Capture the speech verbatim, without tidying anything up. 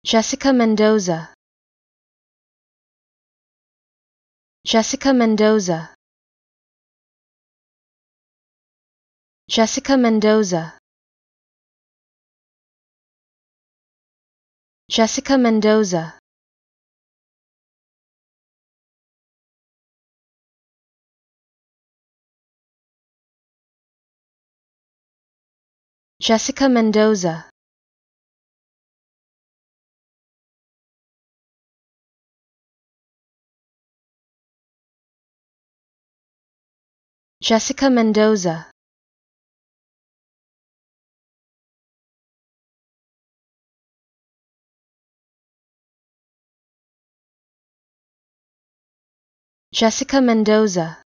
Jessica Mendoza. Jessica Mendoza. Jessica Mendoza. Jessica Mendoza. Jessica Mendoza. Jessica Mendoza. Jessica Mendoza.